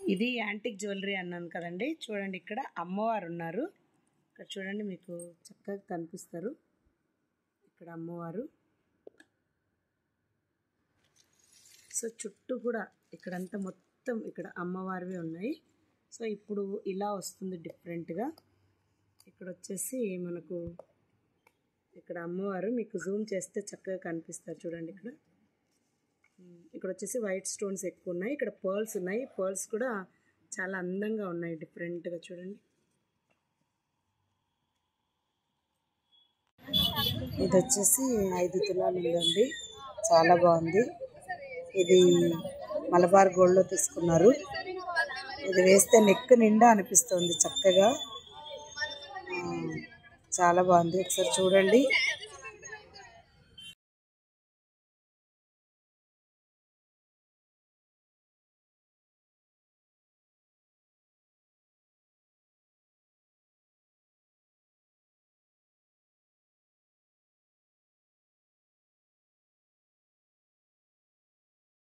ఇది antique jewellery అన్నాను కదండి. చూడండి ఇక్కడ అమ్మవారు ఉన్నారు. ఇక్కడ చూడండి మీకు చక్కగా కనిపిస్తారు. ఇక్కడ అమ్మవారు. సో చుట్టూ కూడా ఇక్కడంతా మొత్తం ఇక్కడ అమ్మవారివి ఉన్నాయి. సో ఇప్పుడు ఇలా వస్తుంది డిఫరెంట్గా. ఇక్కడ వచ్చేసి మనకు ఇక్కడ అమ్మవారు మీకు జూమ్ చేస్తే చక్కగా కనిపిస్తారు. చూడండి ఇక్కడ వచ్చేసి వైట్ స్టోన్స్ ఎక్కువ ఉన్నాయి. ఇక్కడ పర్ల్స్ ఉన్నాయి. పర్ల్స్ కూడా చాలా అందంగా ఉన్నాయి డిఫరెంట్గా. చూడండి ఇది వచ్చేసి 5 తులాలు ఉందండి. చాలా బాగుంది. ఇది మలబార్ గోల్డ్లో తీసుకున్నారు. ఇది వేస్తే నెక్ నిండా అనిపిస్తుంది చక్కగా. చాలా బాగుంది. ఒకసారి చూడండి.